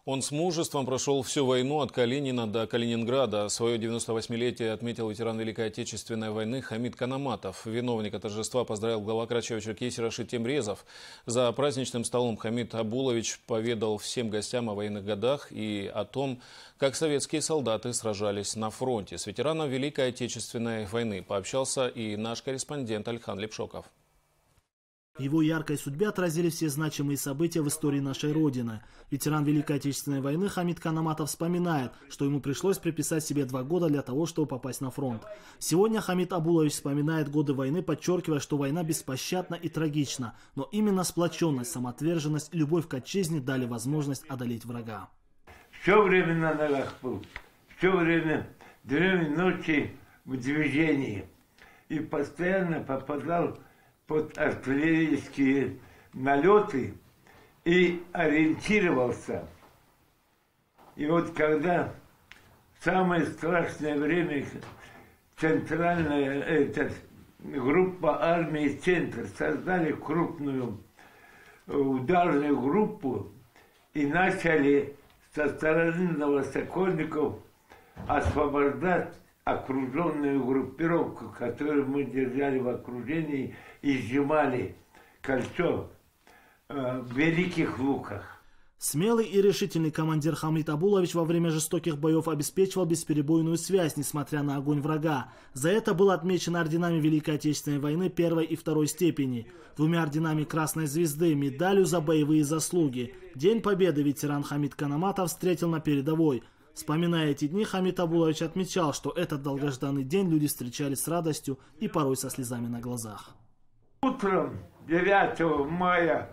Он с мужеством прошел всю войну от Калинина до Калининграда. Свое 98-летие отметил ветеран Великой Отечественной войны Хамид Канаматов. Виновника торжества поздравил глава Карачаево-Черкесии Рашид Темрезов. За праздничным столом Хамид Абулович поведал всем гостям о военных годах и о том, как советские солдаты сражались на фронте. С ветераном Великой Отечественной войны пообщался и наш корреспондент Альхан Лепшоков. В его яркой судьбе отразились все значимые события в истории нашей Родины. Ветеран Великой Отечественной войны Хамид Канаматов вспоминает, что ему пришлось приписать себе 2 года для того, чтобы попасть на фронт. Сегодня Хамид Абулович вспоминает годы войны, подчеркивая, что война беспощадна и трагична, но именно сплоченность, самоотверженность и любовь к отчизне дали возможность одолеть врага. Все время на ногах был, все время днем и ночи в движении. И постоянно попадал под артиллерийские налеты и ориентировался. И вот когда в самое страшное время центральная группа армии «Центр» создали крупную ударную группу и начали со стороны Новосокольников освобождать окруженную группировку, которую мы держали в окружении и сжимали кольцо в Великих Луках. Смелый и решительный командир Хамид Абулович во время жестоких боев обеспечивал бесперебойную связь, несмотря на огонь врага. За это был отмечен орденами Великой Отечественной войны 1 и 2 степени, 2 орденами Красной Звезды, медалью за боевые заслуги. День Победы ветеран Хамид Канаматов встретил на передовой. Вспоминая эти дни, Хамид Абулович отмечал, что этот долгожданный день люди встречали с радостью и порой со слезами на глазах. Утром 9 мая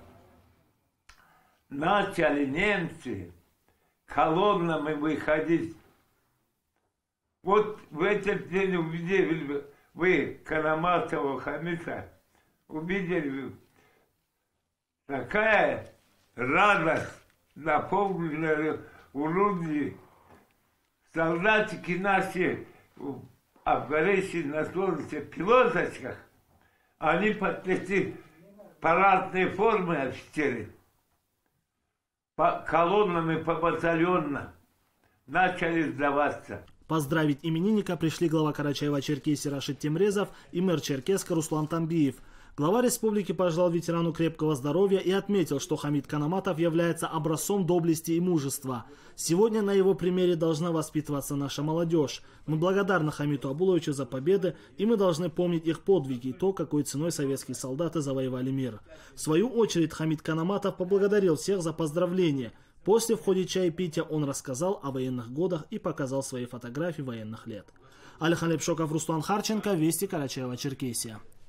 начали немцы колоннами выходить. Вот в этот день увидели вы Канаматова Хамида, увидели такая радость, наполненная у людей. Солдатики наши в агрессии на солнце пилоточках, они под эти парадные формы офицеры, колоннами по батальонно начали сдаваться. Поздравить именинника пришли глава Карачаева-Черкесии Рашид Темрезов и мэр Черкеска Руслан Тамбиев. Глава республики пожелал ветерану крепкого здоровья и отметил, что Хамид Канаматов является образцом доблести и мужества. Сегодня на его примере должна воспитываться наша молодежь. Мы благодарны Хамиду Абуловичу за победы, и мы должны помнить их подвиги и то, какой ценой советские солдаты завоевали мир. В свою очередь Хамид Канаматов поблагодарил всех за поздравления. После в ходе чаепития он рассказал о военных годах и показал свои фотографии военных лет. Альхан Лепшоков, Руслан Харченко, Вести, Карачаево-Черкесия.